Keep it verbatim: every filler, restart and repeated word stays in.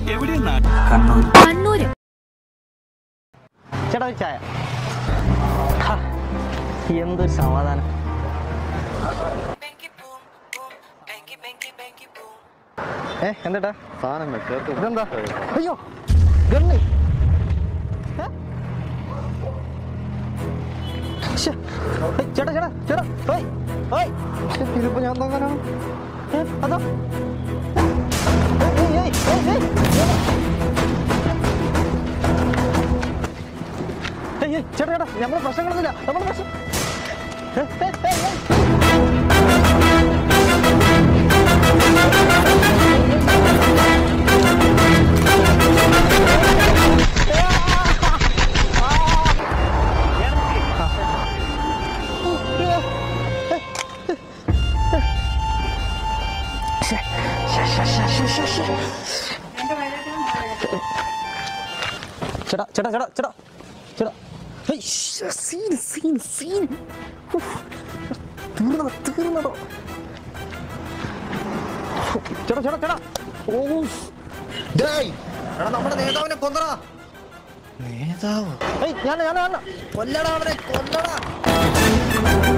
കണ്ണൂര്. ചേട്ടാ ഒരു ചായ. എന്തൊരു സമാധാനം. ഏ എന്താ സാധനം ഇതെന്താ? അയ്യോ ഗണ്ണ്. ചേട്ടാ ചേട്ടാ ചേട്ടാ ഓയ് ഓയ് ഇതിപ്പോ ഞാൻ നോക്കാനാണ്. അതോ ചേട്ടാ ചേട്ടാ നമ്മളെ പ്രശ്നങ്ങളൊന്നുമില്ല. നമ്മുടെ പ്രശ്നം ചേട്ടാ ചേട്ടാ ചേട്ടാ ചേട്ടാ ചേട്ടാ സീൻ സീൻ സീൻ തീർന്നോ തീർന്നോ ചേട്ടാ ചേട്ടാ ചേട്ടാ ഓ എടാ നമ്മുടെ നേതാവിനെ കൊന്നടാ. നേതാവ് ഞാൻ ഞാൻ കൊല്ലടാ അവനെ കൊല്ലടാ.